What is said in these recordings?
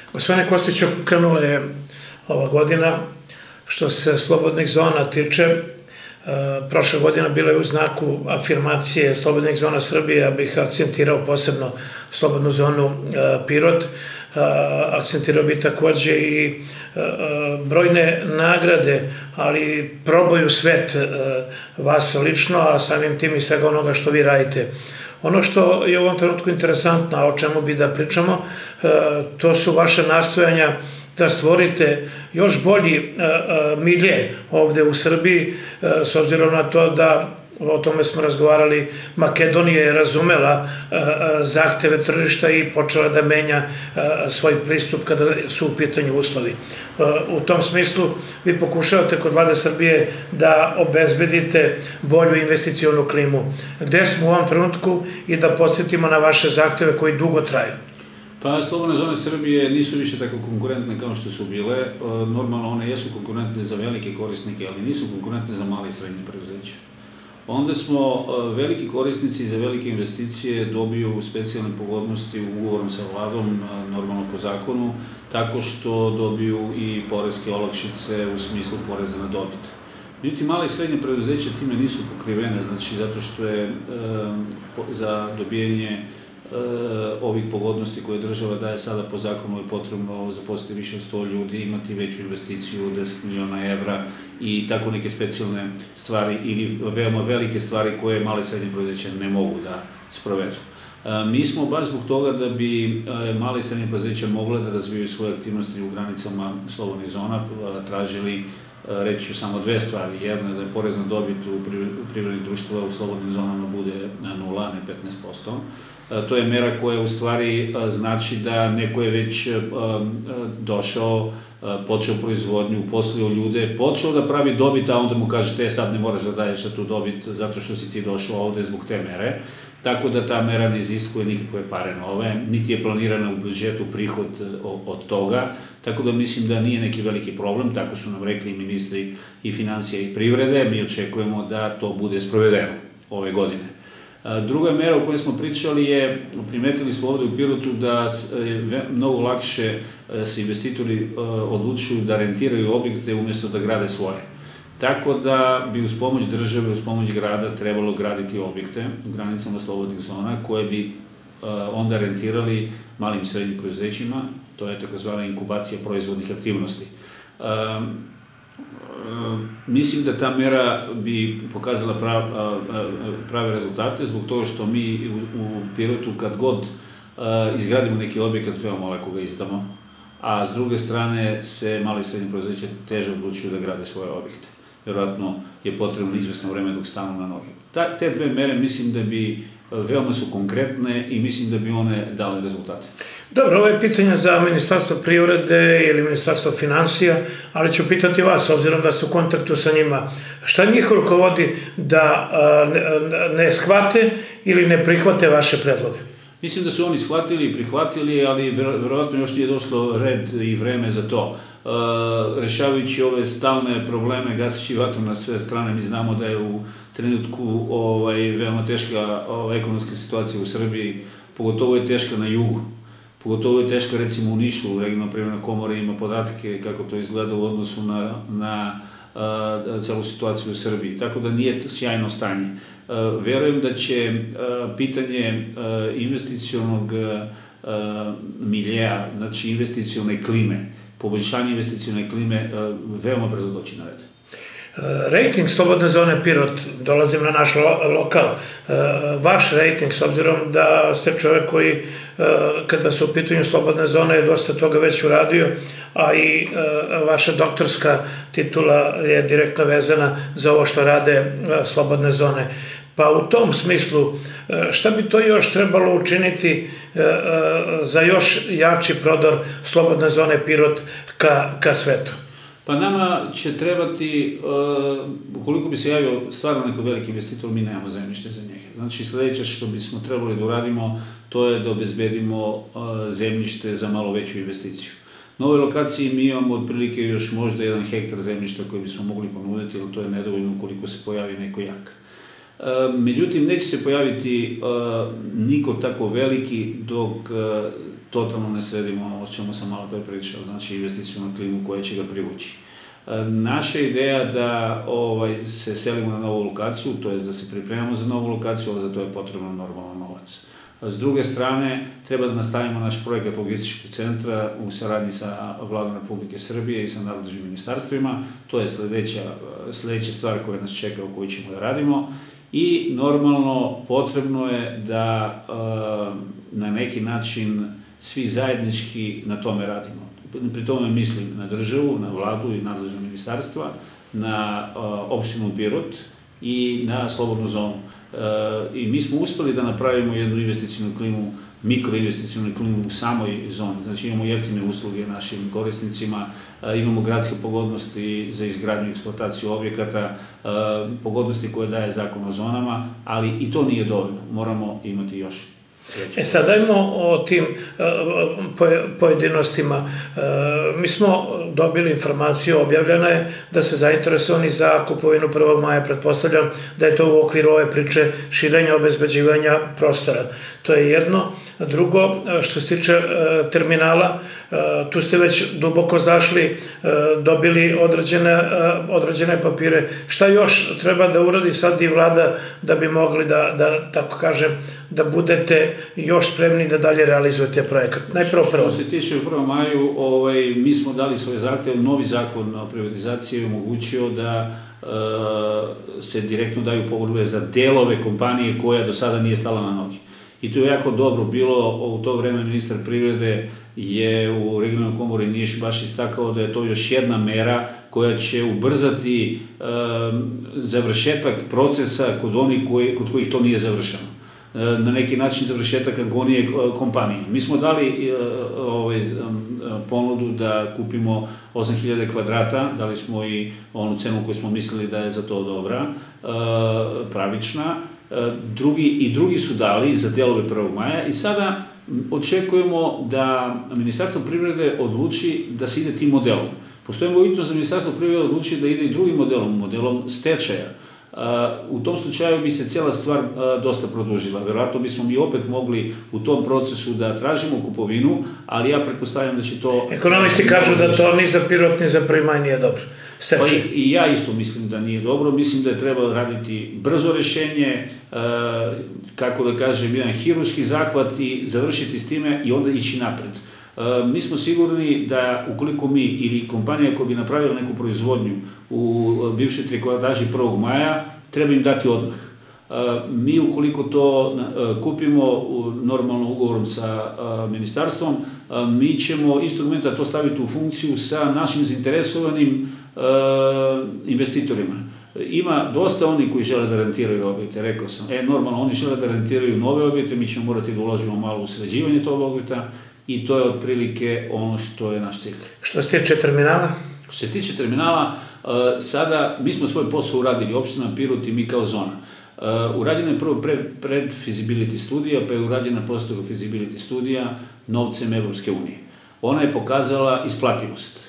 Gospodine Kostiću, krenula je ova godina. Što se slobodnih zona tiče, prošla godina bila je u znaku afirmacije slobodnih zona Srbije. Ja bih akcentirao posebno slobodnu zonu Pirot. Akcentirao bih takođe i brojne nagrade, ali probaju svet vas lično, a samim tim i svega onoga što vi radite. Ono što je u ovom trenutku interesantno, a o čemu bi da pričamo, to su vaše nastojanja da stvorite još bolji milje ovde u Srbiji, s obzirom na to da, o tome smo razgovarali, Makedonija je razumela zahteve tržišta i počela da menja svoj pristup kada su u pitanju uslovi. U tom smislu vi pokušavate kod Vlade Srbije da obezbedite bolju investicionu klimu. Gde smo u ovom trenutku i da podsjetimo na vaše zahteve koji dugo traju? Pa, slobodne zone Srbije nisu više tako konkurentne kao što su bile. Normalno, one jesu konkurentne za velike korisnike, ali nisu konkurentne za male i srednje preduzeće. Onda smo veliki korisnici za velike investicije dobiju specijalne pogodnosti ugovorom sa vladom, normalno po zakonu, tako što dobiju i poreske olakšice u smislu poreza na dobit. Međutim, male i srednje preduzeće time nisu pokrivene, znači zato što je za dobijanje ovih pogodnosti koje država daje sada po zakonu je potrebno zaposliti više od 100 ljudi, imati veću investiciju, 10 miliona evra i tako neke specijalne stvari ili veoma velike stvari koje male i srednje preduzeće ne mogu da sprovedu. Mi smo baš zbog toga da bi male i srednje preduzeća mogle da razvijaju svoje aktivnosti u granicama slobodnih zona tražili, reći ću samo dve stvari. Jedna je da je porez na dobit u privrednih društava u slobodnim zonama bude 0, a ne 15%. To je mera koja u stvari znači da neko je već došao, počeo proizvodnju, uposlio ljude, počeo da pravi dobit, a onda mu kažete sad ne moraš da daješ tu dobit zato što si ti došao ovde zbog te mere. Tako da ta mera ne iziskuje nikakve pare nove, niti je planirana u budžetu prihod od toga, tako da mislim da nije neki veliki problem, tako su nam rekli ministri i financija i privrede, mi očekujemo da to bude sprovedeno ove godine. Druga mera o kojoj smo pričali je, primetili smo ovde u Pirotu da je mnogo lakše se investitori odlučuju da rentiraju objekte umjesto da grade svoje. Tako da bi uz pomoć države, uz pomoć grada trebalo graditi objekte u granicama slobodnih zona koje bi onda rentirali malim i srednjim preduzećima, to je takozvana inkubacija proizvodnih aktivnosti. Mislim da ta mera bi pokazala prave rezultate zbog toga što mi u Pirotu kad god izgradimo neki objekat veoma lako ga izdamo, a s druge strane se mali i srednji preduzeće teže odlučuju da grade svoje objekte. Vjerojatno je potrebno izvesno vreme dok stanu na noge. Te dve mere mislim da bi veoma su konkretne i mislim da bi one dale rezultate. Dobro, ovo je pitanje za Ministarstvo privrede ili Ministarstvo financija, ali ću pitati vas, obzirom da ste u kontaktu sa njima. Šta njih rukovodi da ne shvate ili ne prihvate vaše predloge? Mislim da su oni shvatili i prihvatili, ali verovatno još nije došlo red i vreme za to. Rešavajući ove stalne probleme, gasići vatru na sve strane, mi znamo da je u trenutku veoma teška ekonomska situacija u Srbiji, pogotovo je teška na jugu. Pogotovo je teška recimo u Nišu, regionalna privredna komora ima podatke kako to izgleda u odnosu na celu situaciju u Srbiji, tako da nije sjajno stanje. Verujem da će pitanje investicionog miljeja, znači investicione klime, poboljšanje investicione klime veoma brzo doći na red. Rating slobodne zone Pirot, dolazim na naš lokal, vaš rating, s obzirom da ste čovjek koji, kada su u pitanju slobodne zone, je dosta toga već uradio, a i vaša doktorska titula je direktno vezana za ovo što rade slobodne zone. Pa u tom smislu, šta bi to još trebalo učiniti za još jači prodor slobodne zone Pirot ka svetu? Pa nama će trebati, ukoliko bi se javio stvarno neko veliki investitor, mi nemamo zemljište za njega. Znači, sledeće što bismo trebali da uradimo, to je da obezbedimo zemljište za malo veću investiciju. Na ovoj lokaciji mi imamo otprilike još možda 1 hektar zemljišta koji bismo mogli ponuditi, ali to je nedovoljno ukoliko se pojavi neko jak. Međutim, neće se pojaviti niko tako veliki dok totalno ne sredimo ono o čemu sam malo pre pričao, znači investicijnu klimu koja će ga privući. Naša ideja da se selimo na novu lokaciju, to je da se pripremamo za novu lokaciju, ali za to je potrebno normalno novac. S druge strane, treba da nastavimo naš projekat logističkog centra u saradnji sa Vladom Republike Srbije i sa nadležnim ministarstvima. To je sledeća stvar koja nas čeka, u kojoj ćemo da radimo. I normalno, potrebno je da na neki način svi zajednički na tome radimo. Pri tome mislim na državu, na vladu i nadležna ministarstva, na opštinu Pirot i na slobodnu zonu. I mi smo uspeli da napravimo jednu investicijnu klimu, mikroinvesticijnu klimu u samoj zoni. Znači imamo jeftine usluge našim korisnicima, imamo gradske pogodnosti za izgradnju i eksploataciju objekata, pogodnosti koje daje zakon o zonama, ali i to nije dovoljno, moramo imati još. Sad dajmo o tim pojedinostima. Mi smo dobili informaciju, objavljena je da se zainteresovani za kupovinu 1. maja, pretpostavljam da je to u okviru ove priče širenja obezbeđivanja prostora. To je jedno. Drugo, što se tiče terminala, tu ste već duboko zašli, dobili određene papire. Šta još treba da uradi sad i vlada da bi mogli da, tako kažem, da budete još spremni da dalje realizujete projekat? Najprvo prvo. Što se tiče u 1. maju, mi smo dali svoj zahtev, novi zakon o privatizaciji je omogućio da se direktno daju pogodbe za delove kompanije koja do sada nije stala na noge. I to je jako dobro bilo, u to vreme ministar privrede je u regionalnoj komori Niš baš istakao da je to još jedna mera koja će ubrzati završetak procesa kod onih kod kojih to nije završeno. Na neki način završetak agonije kompanije. Mi smo dali ponudu da kupimo 8000 kvadrata, dali smo i onu cenu koju smo mislili da je za to dobra, pravična. Drugi su dali za delove 1. maja i sada očekujemo da Ministarstvo privrede odluči da se ide tim modelom. Postoji mogućnost da Ministarstvo privrede odluči da ide i drugim modelom stečaja. U tom slučaju bi se cijela stvar dosta produžila. Verovatno bismo mi opet mogli u tom procesu da tražimo kupovinu, ali ja pretpostavljam da će to... Ekonomisti kažu da to ni za Pirot, ni za 1. maj nije dobro. I ja isto mislim da nije dobro. Mislim da je trebalo raditi brzo rešenje, kako da kažem, jedan hirurški zahvat i završiti s time i onda ići napred. Mi smo sigurni da ukoliko mi ili kompanija koja bi napravila neku proizvodnju u bivšoj trikotaži 1. maja, treba im dati odmah. Mi ukoliko to kupimo normalno ugovorom sa ministarstvom, mi ćemo istog momenta to staviti u funkciju sa našim zainteresovanim investitorima. Ima dosta oni koji žele da rentiraju objekte, rekao sam. Normalno, oni žele da rentiraju nove objekte, mi ćemo morati da uložimo malo u sređivanje tog objekta i to je otprilike ono što je naš cilj. Što se tiče terminala? Što se tiče terminala, sada mi smo svoj posao uradili, opština Pirot i mi kao zona. Urađena je prvo pred-feasibility studija, pa je urađena post-feasibility studija novcem Evropske unije. Ona je pokazala isplativost.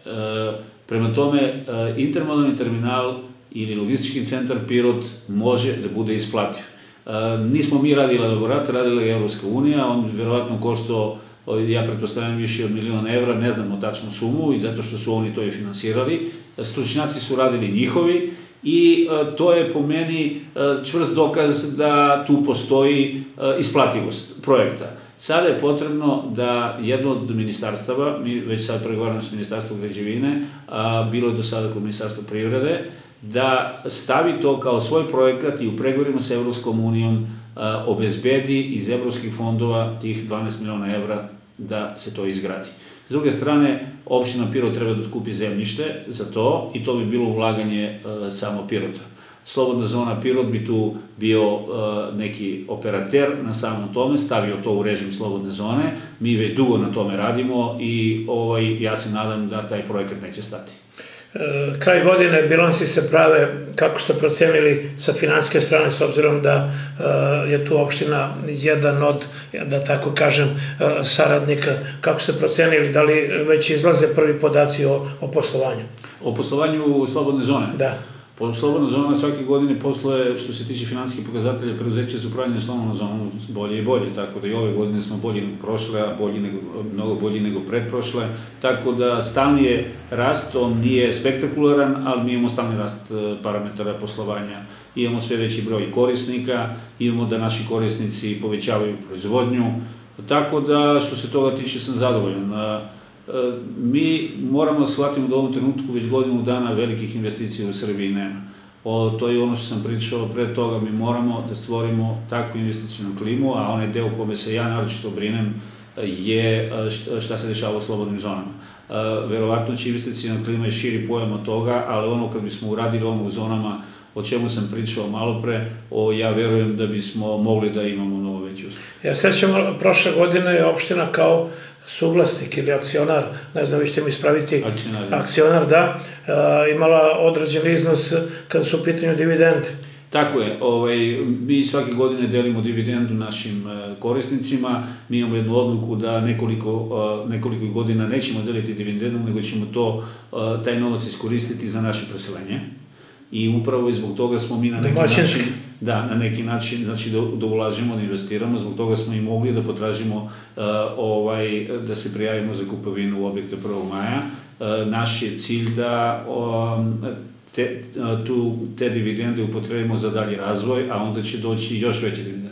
Prema tome, intermodalni terminal ili logistički centar Pirot može da bude isplativ. Nismo mi radili elaborat, radila je Evropska unija, on verovatno koštao, ja pretpostavljam, više od 1.000.000 evra, ne znamo tačnu sumu, i zato što su oni to i finansirali. Stručnjaci su radili njihovi i to je po meni čvrst dokaz da tu postoji isplativost projekta. Sada je potrebno da jedno od ministarstava, mi već sad pregovaramo s Ministarstvom građevine, bilo je do sada kod Ministarstva privrede, da stavi to kao svoj projekat i u pregovorima sa Evropskom unijom obezbedi iz evropskih fondova tih 12.000.000 evra da se to izgradi. S druge strane, opština Pirot treba da otkupi zemljište za to i to bi bilo ulaganje samo Pirota. Slobodna zona Pirot bi tu bio neki operater na samom tome, stavio to u režim slobodne zone. Mi već dugo na tome radimo i ja se nadam da taj projekat neće stati. Kraj godine, bilansi se prave, kako ste procenili sa finansijske strane, s obzirom da je tu opština jedan od, da tako kažem, saradnika, kako ste procenili, da li već izlaze prvi podaci o poslovanju? O poslovanju slobodne zone? Da. Slobodna zona svake godine posluje, što se tiče finansijskih pokazatelja, preduzeća za upravljanje slobodnom zonom bolje i bolje, tako da i ove godine smo bolji nego prošle, a mnogo bolji nego pretprošle, tako da stalni je rast, on nije spektakularan, ali mi imamo stalni rast parametara poslovanja, imamo sve veći broj korisnika, imamo da naši korisnici povećavaju proizvodnju, tako da što se toga tiče sam zadovoljan. Mi moramo da shvatimo da u ovom trenutku već godinu dana velikih investicija u Srbiji nema. To je ono što sam pričao pre toga, mi moramo da stvorimo takvu investicijnu klimu, a onaj deo kome se ja naročito brinem je šta se dešava u slobodnim zonama. Verovatno će investicijna klima je širi pojam od toga, ali ono kad bismo uradili ono u zonama o čemu sam pričao malo pre, ja verujem da bismo mogli da imamo mnogo veći uspeh. Ja sećam, prošle godine je opština kao suvlasnik ili akcionar, ne znam, vi ćete mi ispraviti, akcionar, da, imala određen iznos kada su u pitanju dividende. Tako je, mi svake godine delimo dividendu našim korisnicima, mi imamo jednu odluku da nekoliko godina nećemo deliti dividendu, nego ćemo taj novac iskoristiti za naše preselenje. I upravo i zbog toga smo mi na neki način, znači da ulažemo, da investiramo, zbog toga smo i mogli da potražimo da se prijavimo za kupovinu objekta 1. maja. Naš je cilj da te dividende upotrebimo za dalji razvoj, a onda će doći još veće dividende.